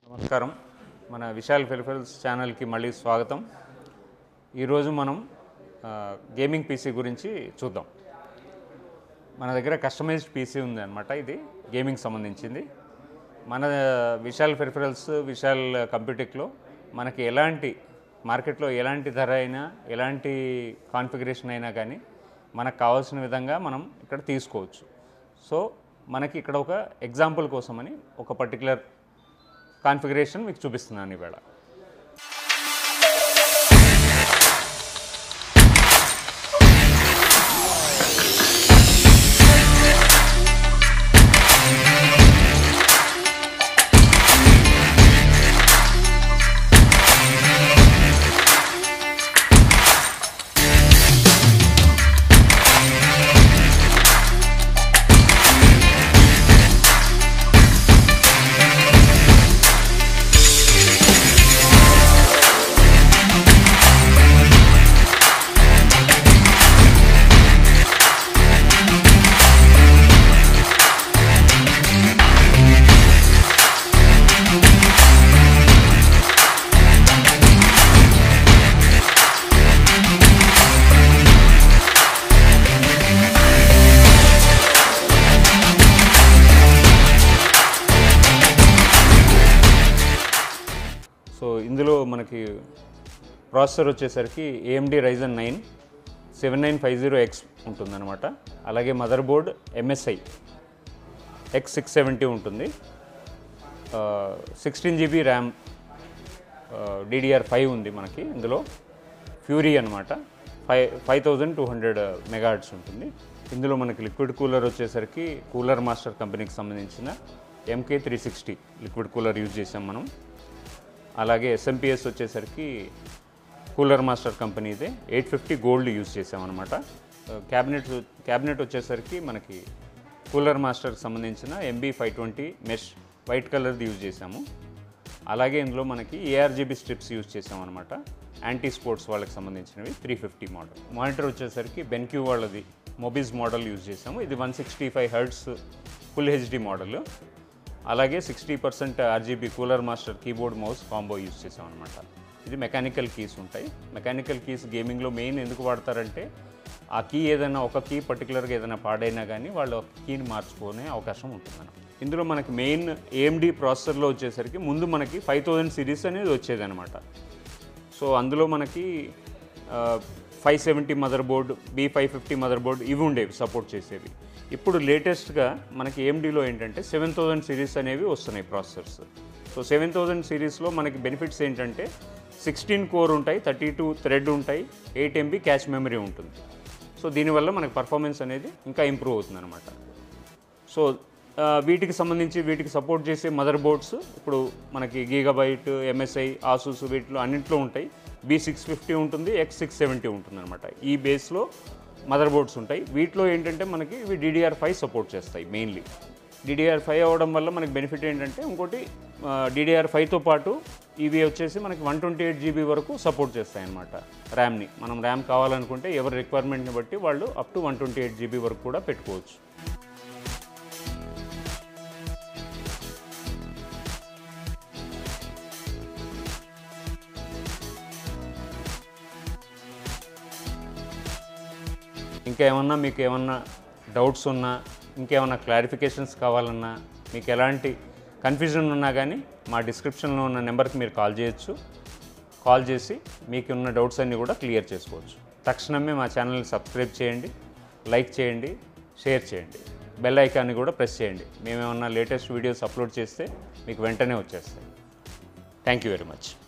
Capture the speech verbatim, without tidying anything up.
నమస్కారం మన Vishal peripherals channel కి మళ్ళీ స్వాగతం. ఈ రోజు మనం గేమింగ్ పీసీ గురించి చూద్దాం. మన దగ్గర కస్టమైజ్డ్ పీసీ ఉంది అన్నమాట. ఇది గేమింగ్ సంబంధించింది. మన విశాల్ పెరిఫెరల్స్ విశాల్ కంప్యూటెక్లో మనకి ఎలాంటి మార్కెట్లో ఎలాంటి ధర అయినా ఎలాంటి కాన్ఫిగరేషన్ అయినా కానీ మనకు కావాల్సిన విధంగా మనం ఇక్కడ తీసుకోవచ్చు. సో మనకి ఇక్కడ ఒక ఎగ్జాంపుల్ కోసమని ఒక పర్టికులర్ కాన్ఫిగరేషన్ మీకు చూపిస్తున్నాను ఇవాళ. సో ఇందులో మనకి ప్రాసెసర్ వచ్చేసరికి AMD Ryzen nine seven nine five zero X ఉంటుందన్నమాట. అలాగే motherboard MSI X six seventy ఉంటుంది. Sixteen GB RAM DDR five ఉంది మనకి. ఇందులో ఫ్యూరీ అనమాట five five thousand two hundred megahertz ఉంటుంది. ఇందులో మనకి లిక్విడ్ కూలర్ వచ్చేసరికి కూలర్ మాస్టర్ కంపెనీకి సంబంధించిన MK three sixty liquid cooler use చేసాం మనం. అలాగే ఎస్ఎంపిఎస్ వచ్చేసరికి కూలర్ మాస్టర్ కంపెనీదే ఎయిట్ ఫిఫ్టీ గోల్డ్ యూజ్ చేసామన్నమాట. క్యాబినెట్ క్యాబినెట్ వచ్చేసరికి మనకి కూలర్ మాస్టర్కి సంబంధించిన MB five twenty mesh white కలర్ది యూజ్ చేసాము. అలాగే ఇందులో మనకి ఏఆర్జీబీ స్ట్రిప్స్ యూజ్ చేసామన్నమాట. యాంటీ స్పోర్ట్స్ వాళ్ళకి సంబంధించినవి త్రీ ఫిఫ్టీ మోడల్. మానిటర్ వచ్చేసరికి బెన్క్యూ వాళ్ళది మొబీస్ మోడల్ యూజ్ చేసాము. ఇది one sixty five hertz full HD model. అలాగే sixty percent RGB Cooler Master keyboard mouse combo use చేసాం అనమాట. ఇది మెకానికల్ కీస్ ఉంటాయి. మెకానికల్ కీస్ గేమింగ్లో మెయిన్ ఎందుకు వాడతారంటే ఆ కీ ఏదైనా ఒక కీ పర్టికులర్గా ఏదైనా పాడైనా కానీ వాళ్ళు ఒక కీని మార్చుకునే అవకాశం ఉంటుంది. ఇందులో మనకి మెయిన్ ఏఎండి ప్రాసెసర్లో వచ్చేసరికి ముందు మనకి ఫైవ్ థౌజండ్ సిరీస్ అనేది వచ్చేదన్నమాట. సో అందులో మనకి five seventy motherboard, B five fifty motherboard ఇవి ఉండేవి సపోర్ట్ చేసేవి. ఇప్పుడు లేటెస్ట్గా మనకి ఏఎండిలో ఏంటంటే సెవెన్ థౌజండ్ సిరీస్ అనేవి వస్తున్నాయి ప్రాసెసర్స్. సో సెవెన్ థౌజండ్ సిరీస్లో మనకి బెనిఫిట్స్ ఏంటంటే సిక్స్టీన్ కోర్ ఉంటాయి, థర్టీ టూ థ్రెడ్ ఉంటాయి, ఎయిట్ ఎంబీ క్యాష్ మెమరీ ఉంటుంది. సో దీనివల్ల మనకి పర్ఫార్మెన్స్ అనేది ఇంకా ఇంప్రూవ్ అవుతుంది అనమాట. సో వీటికి సంబంధించి వీటికి సపోర్ట్ చేసే మదర్ బోర్డ్స్ ఇప్పుడు మనకి గీగాబైట్, ఎంఎస్ఐ, ఆసూస్ వీటిలో అన్నింటిలో ఉంటాయి. బీ సిక్స్ ఫిఫ్టీ ఉంటుంది, ఎక్స్ సిక్స్ సెవెంటీ ఉంటుంది అనమాట. ఈ బేస్లో మదర్ బోర్డ్స్ ఉంటాయి. వీటిలో ఏంటంటే మనకి ఇవి డిడిఆర్ ఫైవ్ సపోర్ట్ చేస్తాయి. మెయిన్లీ డిడిఆర్ ఫైవ్ అవ్వడం వల్ల మనకి బెనిఫిట్ ఏంటంటే ఇంకోటి డిడిఆర్ ఫైవ్తో పాటు ఇవి వచ్చేసి మనకి వన్ ట్వంటీ ఎయిట్ జీబీ వరకు సపోర్ట్ చేస్తాయి అన్నమాట. ర్యామ్ని మనం ర్యామ్ కావాలనుకుంటే ఎవరి రిక్వైర్మెంట్ని బట్టి వాళ్ళు up to one twenty eight GB వరకు కూడా పెట్టుకోవచ్చు. ఇంకేమన్నా మీకు ఏమన్నా డౌట్స్ ఉన్నా, ఇంకేమన్నా క్లారిఫికేషన్స్ కావాలన్నా, మీకు ఎలాంటి కన్ఫ్యూజన్ ఉన్నా కానీ మా డిస్క్రిప్షన్లో ఉన్న నెంబర్కి మీరు కాల్ చేయొచ్చు. కాల్ చేసి మీకు ఉన్న డౌట్స్ అన్నీ కూడా క్లియర్ చేసుకోవచ్చు. తక్షణమే మా ఛానల్ని సబ్స్క్రైబ్ చేయండి, లైక్ చేయండి, షేర్ చేయండి, బెల్ ఐకాన్ని కూడా ప్రెస్ చేయండి. మేమేమన్నా లేటెస్ట్ వీడియోస్ అప్లోడ్ చేస్తే మీకు వెంటనే వచ్చేస్తాయి. Thank you very much.